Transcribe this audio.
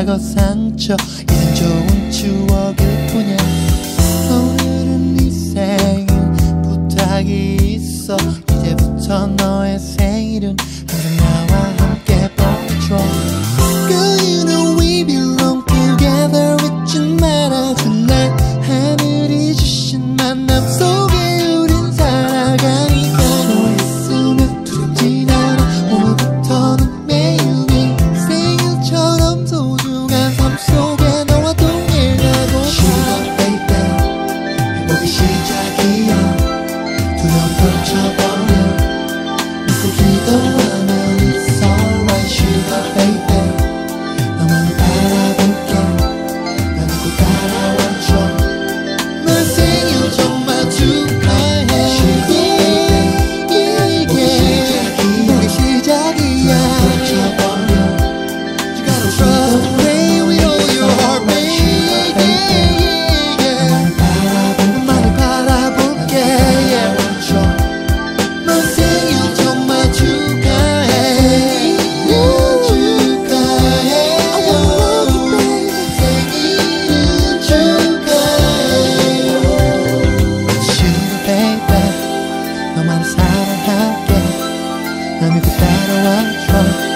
과거 상처 이젠 좋은 추억일 뿐이야. 오늘은 네 생일 부탁이 있어. 이제부터 너의 생일은 항상 나와 함께 보내줘. Girl, you know we belong together. 잊지 말아 tonight. 하늘이 주신 만남 속에 우린 살아가니까. 너 있으면 두렵진 않아. 오늘부터는 매일이 생일처럼 소중한 삶 속에 너와 동행하고 Sugar baby, 행복의 시작이야. 두려움 펼쳐버려. 믿고 기도하면 it's alright. Sugar baby, 너만을 바라볼게. 나는 꼭 따라와줘. 널 생일 정말 축하해. Sugar baby, 행복의 시작이야. 펼쳐버려. You gotta trust and pray with all your heart, baby. 너만을 바라볼게. 널 생일 정말 축하해. 축하해. 생일을 축하해. Sugar baby, 너만을 사랑할게. 날 믿고 따라와줘.